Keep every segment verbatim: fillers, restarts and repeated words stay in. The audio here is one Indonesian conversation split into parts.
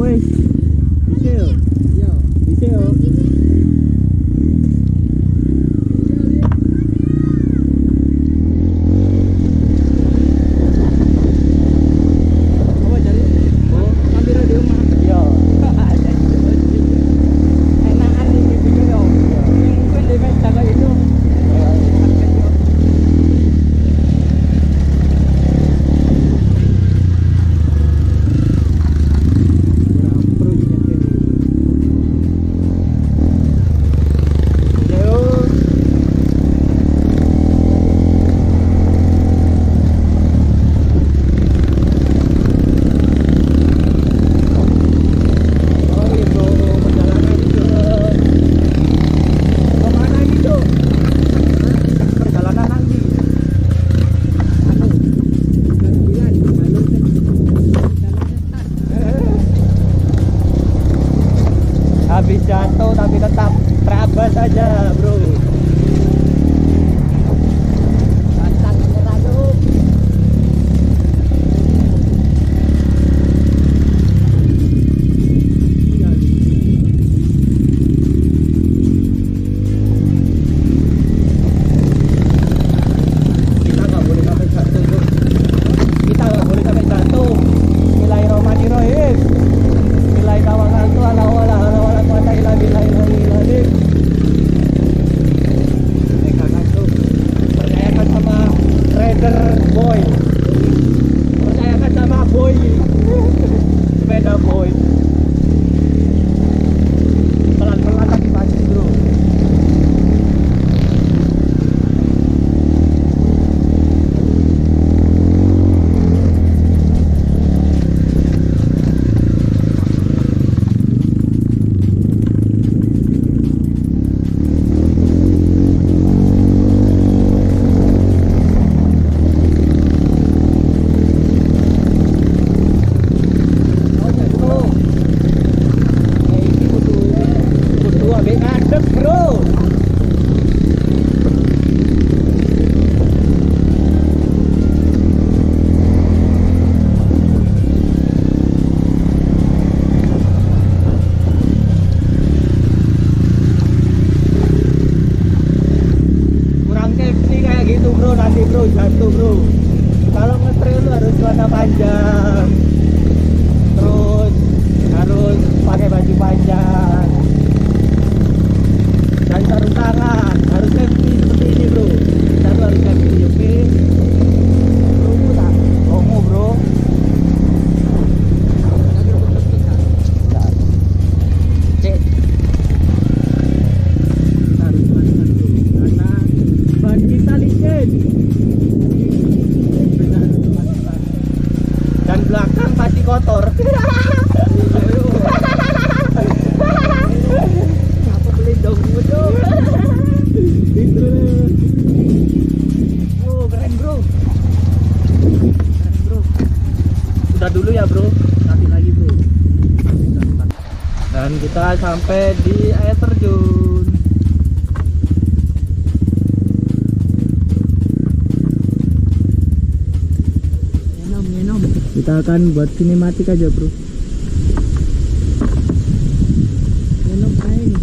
wes. Bisa yo. Iya. Bisa yo. Apa cari? Oh, ambil di rumah. Iya. Enakan ini video yo. Mungkin di meja kayak itu. Habis jatuh tapi tetap Trabas aja bro. Pantang menyerah yuk. Kita nggak boleh sampai jatuh bro. Kita nggak boleh sampai jatuh. Bismillahirrahmanirrahim. Bismillahirrahmanirrahim. Ala wala ala wala quwata illa billahil percayakan sama rider boy, percayakan sama boy, sepeda boy. Pelan-pelan tapi pasti bro. Jatuh bro, kalau ngetrail lu harus celana panjang, terus harus pakai baju panjang dan sarung tangan, harus safety seperti ini bro. Kita tuh harus safety, oke? Okay? Tunggu tak? Tunggu bro. Cek. Kita harus celana bro, karena ban kita licin. Dan belakang pasti kotor. Apa beli dong dong? Itu. Oh keren bro. Keren bro. Udah dulu ya bro. Nanti lagi bro. Dan kita sampai di air terjun. Kita akan buat sinematik aja bro. Minum air.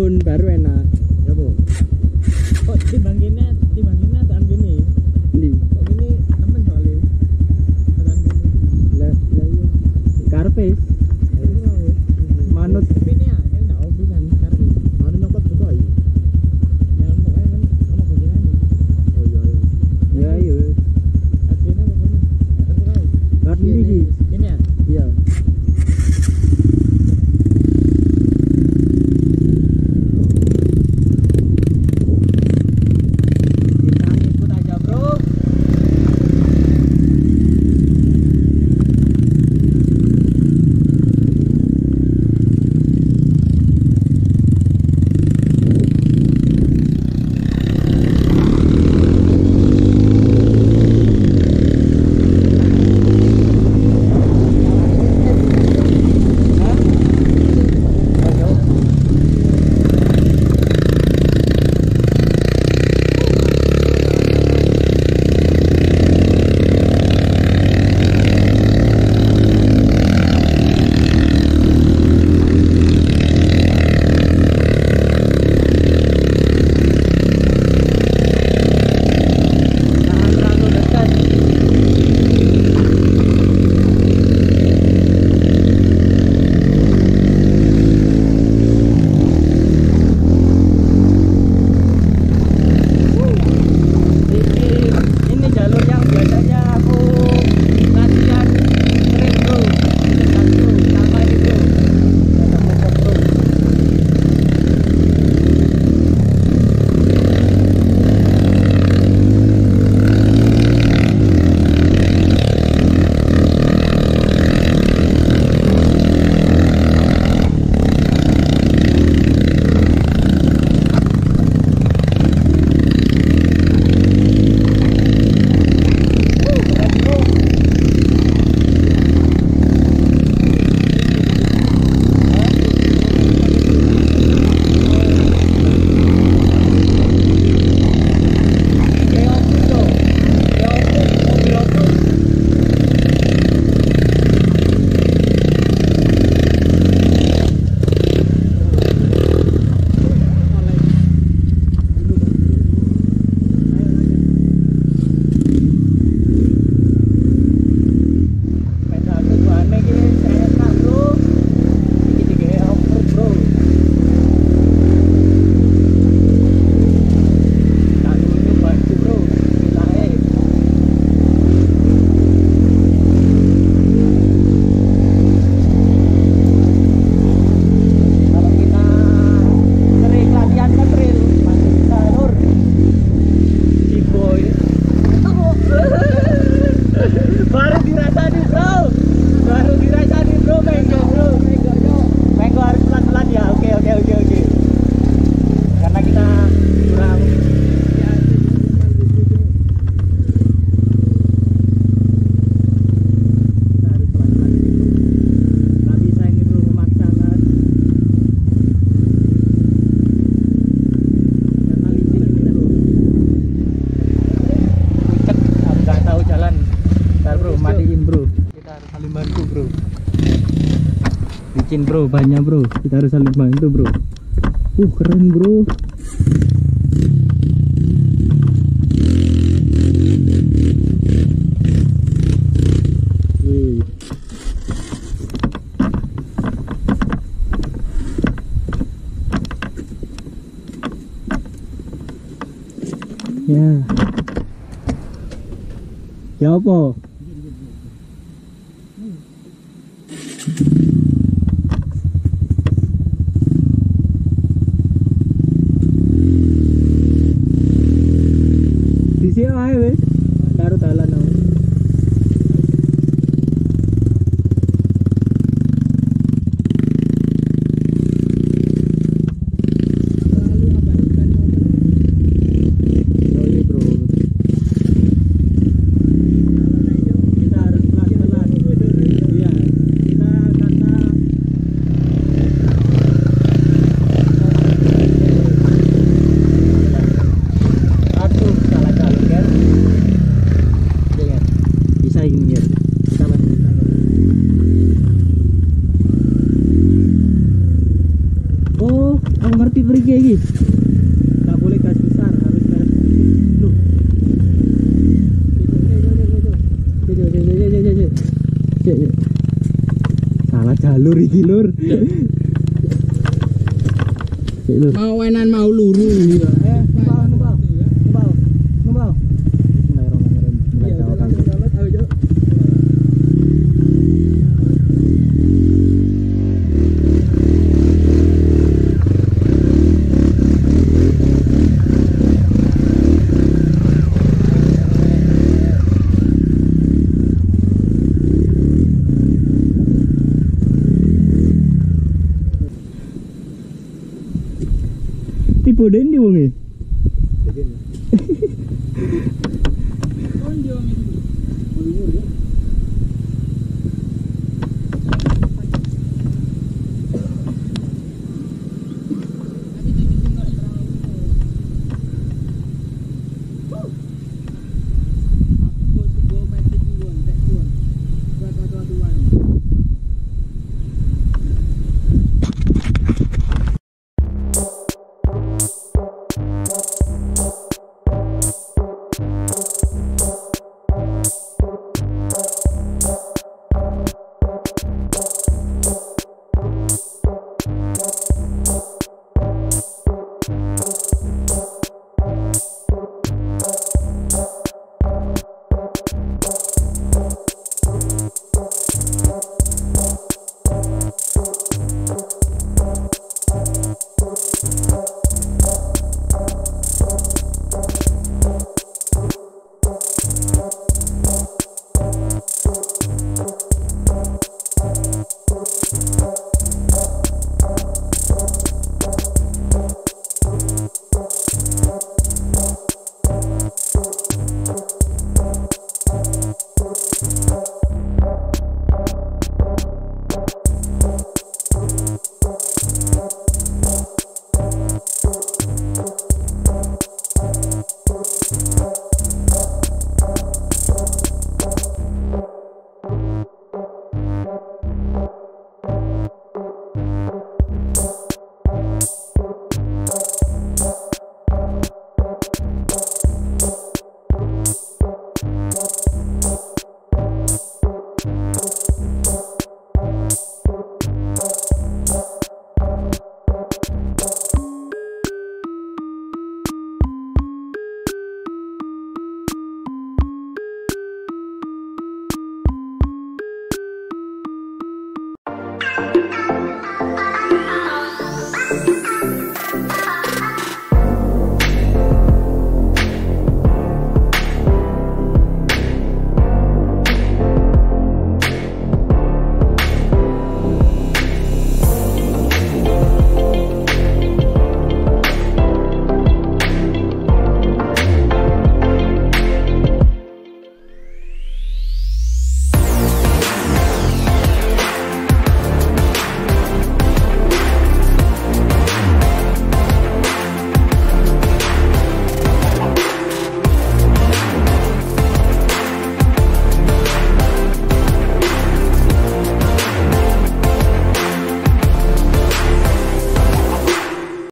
turun baru enak. Ya bu. Kok timbanginnya timbanginnya tahan gini? Ini. Kok gini temen soalnya. Tahan gini. Lah lah iya. Karpet. Manut. Tapi ini ya, kan nggak hobi kan karpet. Baru nyokot gitu aja. Nah, pokoknya kan sama begini nih. Oh iya iya. Ya iya. Akhirnya begini. Terus Kartu ini. Ini ya? Iya. Licin bro, banyak bro, kita harus saling bantu bro. Uh keren bro. Wih. Ya. Ya apa? Di ae wis karo dalan ae. Aduh, salah jalur kan. iki iki. Enggak boleh gas besar, harus gas lu. Salah jalur iki, Lur. Mau enan mau luru. Eh, numpang, numpang. Numpang. Numpang. Bismillahirrahmanirrahim. Mulai jawaban. Tipe den di wonge. Konjo